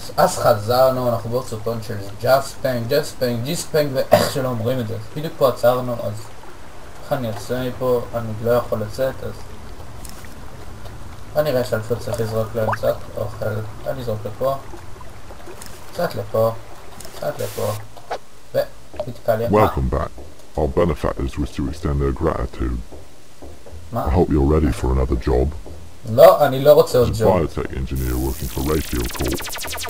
אז חזרנו, אנחנו בעוד סרטון של ג'ספנג, ג'יספנג ואיך שלא אומרים את זה. בדיוק פה עצרנו, אז איך אני יוצא מפה? אני לא יכול לצאת, אז אני רואה שאני פשוט צריך לזרוק להם קצת אוכל. אני אזרוק לפה, קצת לפה, קצת לפה, ונתקע לי. Welcome back. Our benefactors wish to extend their gratitude. I hope you're ready for another job. לא, אני לא רוצה עוד As a ג'וב. biotech engineer working for Ratio Corp.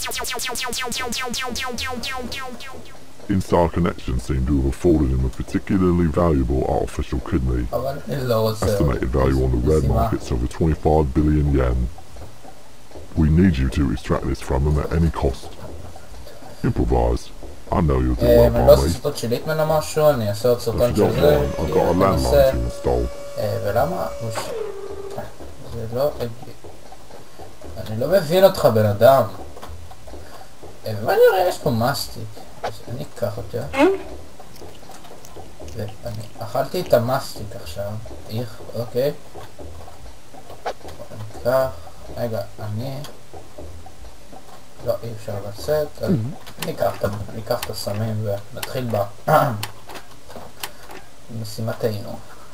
Instar Connections seem to have afforded him a particularly valuable artificial kidney. אבל אני לא רוצה עוד. Estimated value on the red market's over 25 billion yen. We need you to extract this from them at any cost. Improvise. I know you'll do well אני לא by עושה me. סרטון של ליטמן או משהו, אני אעשה עוד If סרטון you של don't זה. mind, I've got a landline to install. ולמה? זה לא הגיע. אני לא מבין אותך בן אדם. מה נראה? יש פה מסטיק. אז אני אקח אותה. ואני אכלתי את המסטיק עכשיו. איך, אוקיי. אני אקח. רגע, אני... לא, אי אפשר לצאת. אז אני אקח את הסמים ונתחיל במשימתנו.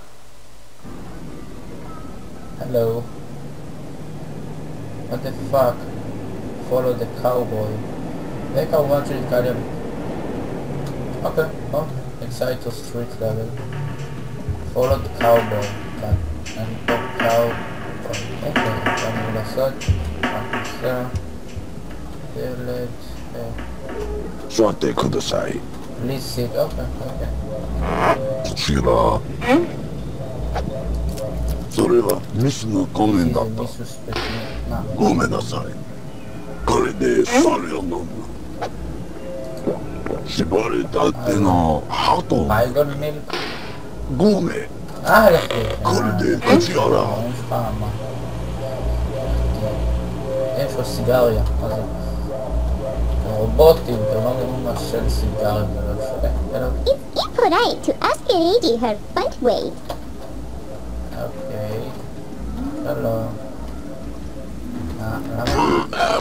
Hello. What the fuck? Follow the cowboy. זה כמובן שנתקע לי. אוקיי, inside to street level. Follow the cowboy. כאן. אני פה cowboy. אוקיי, אני לעשות. הכניסה. דלת. 座ってください。 Please sit. אוקיי. こちら。それはミスの仮面だった。 Disrespect me. な。 ごめんなさい。これで猿を飲む。縛れたっての鳩。 בייגון מילק. ごめん。 יפה. これで口洗う。 יש פעם. יש לו סיגריה. מה זה? רובוטים, אתם לא מדברים מה של סיגריה ולא שווה. It's impolite to ask a lady her butt weight. אוקיי. שלום. למה?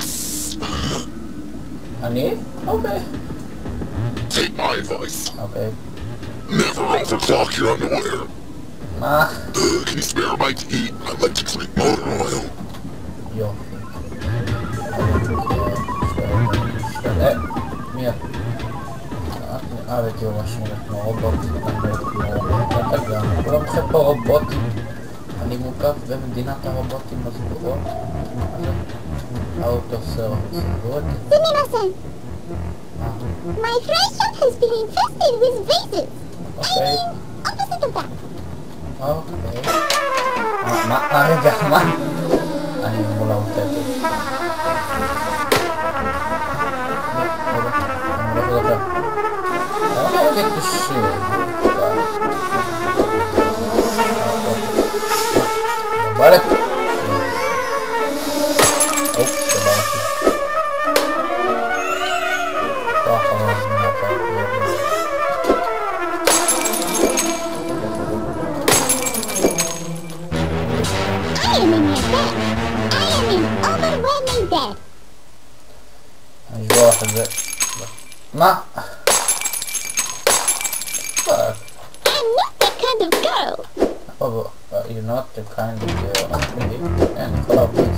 אני? אוקיי. Take my advice. אוקיי. Never overclock your underwear. מה? Can you spare a bite to eat? I'd like to drink motor oil. יופי. מי את? הייתי ממש נראית כמו רובוט. אתה גם. כולם חושב פה רובוטים. אני מוקף במדינת הרובוטים הסגורות. Out of service. Sumimasen. My fry shop has been infested with vases. אוקיי. Opposite of that. אוקיי. רגע, מה? אני אמור לאוטטת. get the shit. Vale. Oh, sebaliknya. Wah, kalau kenapa I am in your bed. I am in overwhelming death. jual aja. Nah. Fuck. I'm not that kind of girl. Apa bu? You're not the kind of girl. And kalau please.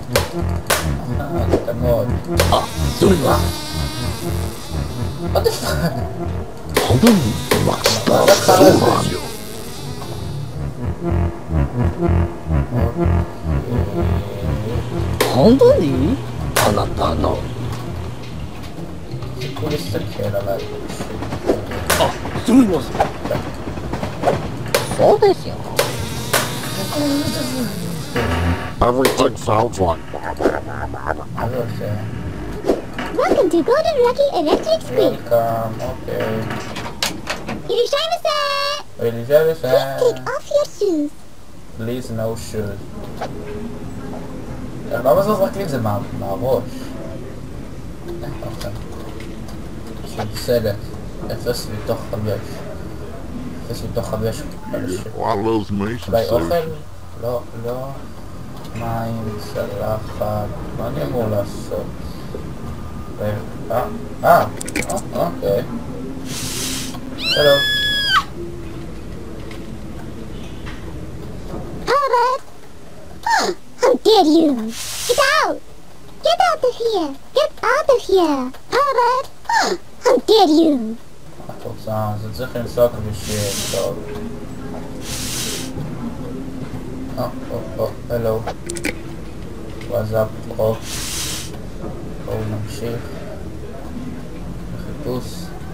Kita mau. Ah, sorry. What the fuck? 本当にマスターそうなんよ。本当にあなたの Aku disegel lagi. あ、すみません。そうですよ。Everything sounds like Harus ya. Welcome to Golden Lucky Electric Screen. Welcome. Okay. Irashaimase. Elizabeth. Please take off your shoes. Please no shoes. למה זה רק לי את זה מהראש? של סלט. 0 מתוך 5. 0 מתוך 5. אולי אוכל? לא, לא. מים, צלחת. מה אני אמור לעשות? Okay. Hello. Albert! How dare you! Get out! Get out of here! Get out of here! Albert! How dare you! התוצאה, זה צריך לנסוע כבישים, טוב. hello. What's up, bro? בואו נמשיך. חיפוש.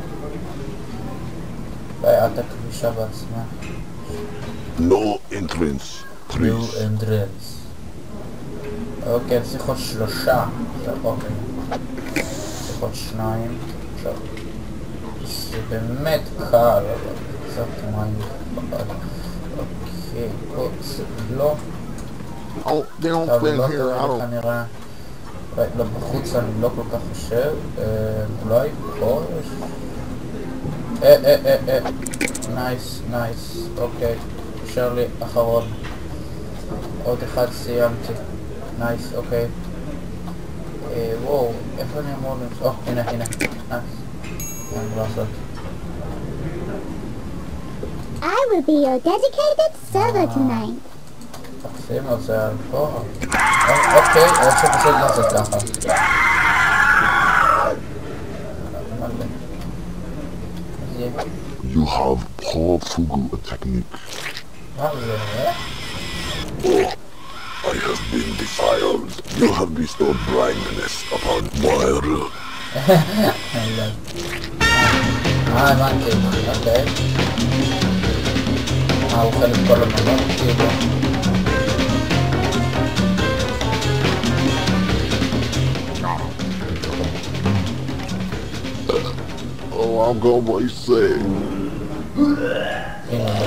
בעיית הכבישה בעצמה. No entrance, New please. entrance. אוקיי, צריך עוד 3. אוקיי. צריך עוד 2. עכשיו. זה באמת קל, אבל קצת מים חבל. אוקיי, פה זה לא. Oh, they don't טוב, fit לא here. I טוב don't. כנראה. לא, בחוץ אני לא כל כך חושב. אולי פה יש... נייס. אוקיי. נשאר לי אחרון. עוד אחד סיימתי. נייס, אוקיי. וואו, איפה אני אמור למצוא? הנה. נייס. אין מה לעשות. I will be your dedicated server tonight. תקסים על זה על פה. אוקיי, או שפשוט לעשות ככה. You have Paul Fugu technique. מה זה? I have been defiled. You have bestowed blindness upon my root. הבנתי, אוקיי. הוא אוכל את כל המנות, כאילו. Oh, I'm going what you say. הנה.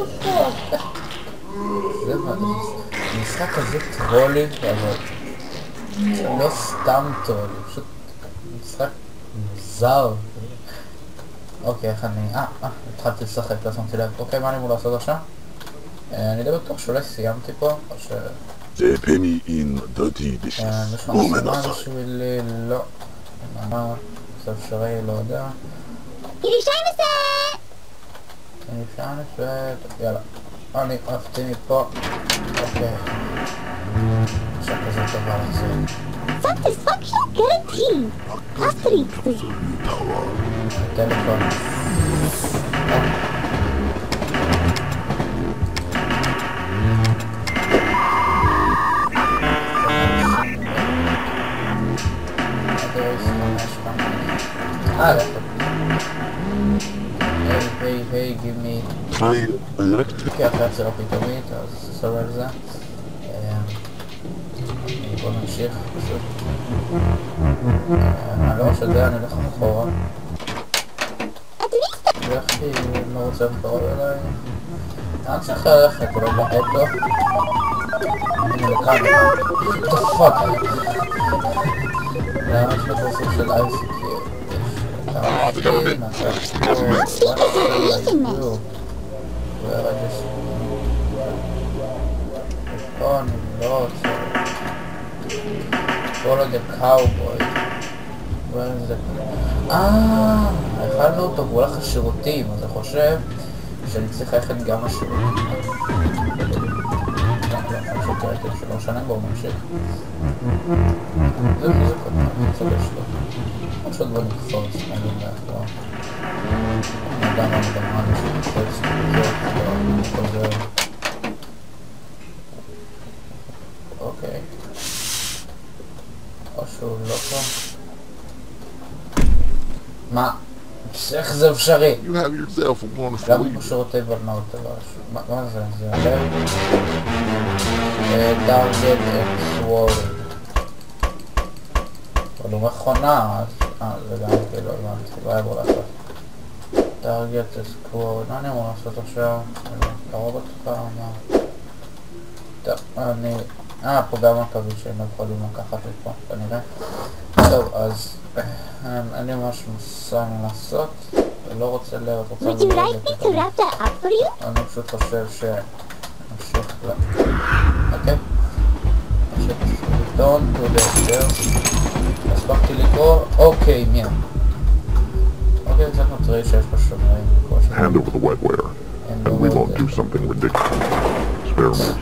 זה משחק כזה טרולי, אבל זה לא סתם טרולי, פשוט משחק מוזר. אוקיי, איך אני... התחלתי לשחק, לא שמתי לב. אוקיי, מה אני אמור לעשות עכשיו? אני די בטוח שאולי סיימתי פה, או ש... They pay me in dirty dishes. יש לך משימה בשבילי? לא. מה? זה אפשרי? לא יודע. יאללה. אני אהבתי מפה. אוקיי. עכשיו כזה טובה לחזור. Satisfaction guaranteed. Asterisk. טלפון. היי, give me... אוקיי, אחרי זה לא פתאומית, אז סובר על זה. בוא נמשיך פשוט. אני לא משדר, אני הולך אחורה. הלכתי, אני לא רוצה לחזור אליי. אני צריך ללכת, אולי באוטו. הנה לכאן. What the fuck? למה יש לך סוג של אייסקי? Follow the cowboy. הכנו אותו, הוא הולך לשירותים, אז אני חושב שאני צריך ללכת גם לשירותים. אני חושב כרגע שלא משנה, בואו נמשיך. זה מוזיקות, אני רוצה לשתות. פשוט בוא נקפוץ, אני לא יודע. אני יודע מה מדמה לי שנקפוץ, אני חוזר. אוקיי. או שהוא לא פה. מה? איך זה אפשרי? You have yourself a wonderful גם week. בשירותי בנות, מה זה? זה הלב? טארגט אקסוורד. אבל הוא מכונה, זה גם כאילו, לא היה בו לעשות. טארגט אקסוורד, מה אני אמור לעשות עכשיו? קרוב אותך, מה? טוב, אני... פה גם מקווה שהם יכולים לקחת את פה, כנראה. טוב, אז... אני ממש מוסן לעשות, ולא רוצה לראות, רוצה Would you like me to wrap that up for you? אני פשוט חושב נמשיך אוקיי? return to the stairs. הספקתי לקרוא, אוקיי, מי? אוקיי, קצת מטריד שיש פה שומרים. Hand over the wetware, and we won't do something ridiculous. Experiment.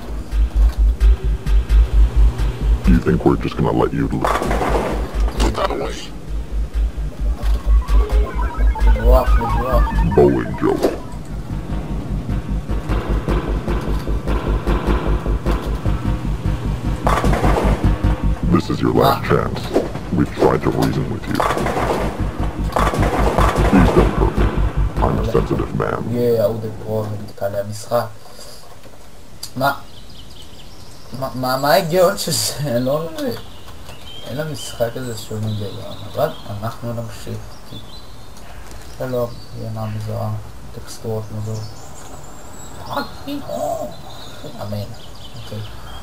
Do you think we're just gonna let you Put that away. לברוח. bowling joke? This is your last chance. We've tried to reason with you. Please don't hurt me. I'm a sensitive man. יהיה אהוד פרו ונתקע לי המשחק. מה ההיגיון שזה? אני לא מבין. אין למשחק הזה שום היגיון, אבל אנחנו נמשיך. שלום, ינה מזוהה, טקסטורות מזוהה. אמן. אוקיי.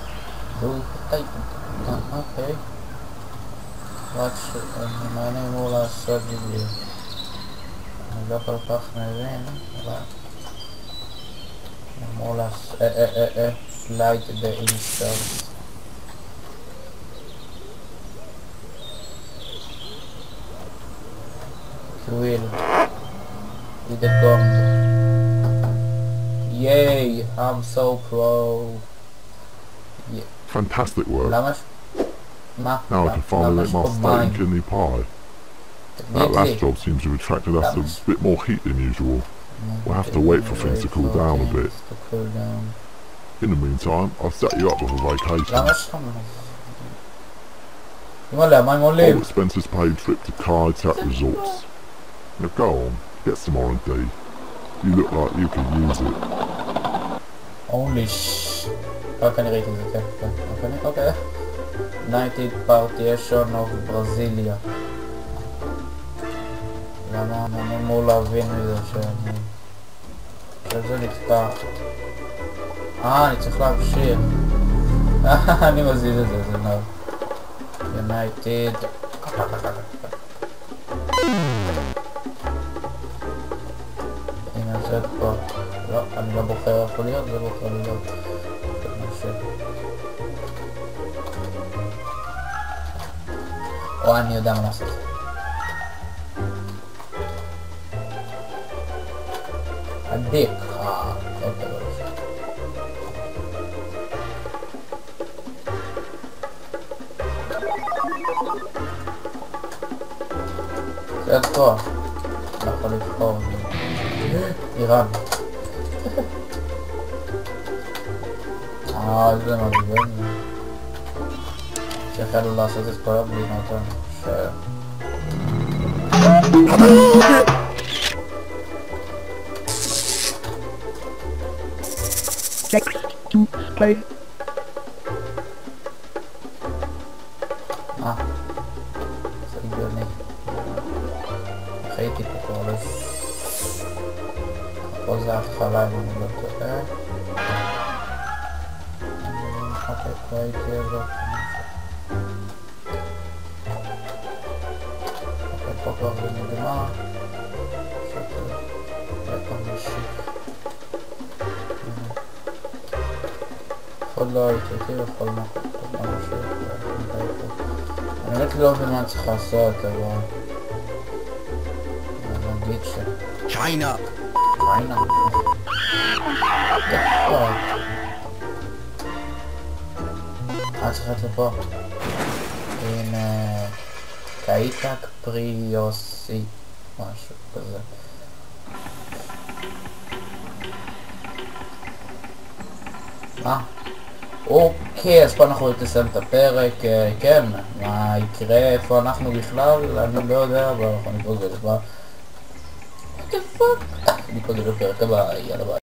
אוקיי. רק מה אני אמור לעשות בדיוק? אני לא כל כך מבין, אבל... אני אמור לעשות... light the instance. Quill. With the gong. Yay! I'm so pro. Yeah. Fantastic work. למה Now I can finally make my steak and kidney pie. That last job seems to have attracted us a bit more heat than usual. We'll have to wait for things to cool down a bit. In the meantime, I'll set you up with a vacation. All expenses paid trip to Kai-Tak Resorts. Now go on, get some R&D. You look like you can use it. Only רק אני ראיתי את זה, כן. אוקיי. United Partition of Brasilia. למה אני אמור להבין מזה שזה נתקע? אני צריך להמשיך. אני מזיז את זה, זה נור. United... הנה זה פה. לא, אני לא בוחר איפה להיות, זה בוחר להיות. או אני יודע מה לעשות. עדיק. אוקיי, לא לשם. זה כוח. לא יכול לבחור. איראן. זה מבין. שהחלו לעשות את כל המדינות ש... Play. זה הגיוני. חייתי פה כל אז... פה זה ההתחלה אם אני לא טועה. אוקיי, פה הייתי איזו... פה כבר זה נגמר. שאתה משיך. עוד לא הייתי אותי בכל מקום. אני באמת לא מבין מה אני צריך לעשות, אבל... אני אגיד ש... China. China? What the fuck? צריך ללכת לפה. הנה... קאיטק פריוסי. משהו כזה. אוקיי, אז פה אנחנו נסיים את הפרק, כן, מה יקרה, איפה אנחנו בכלל, אני לא יודע, אבל אנחנו נפגוש בזה כבר. What the fuck? נפגוש בפרק הבא, יאללה ביי.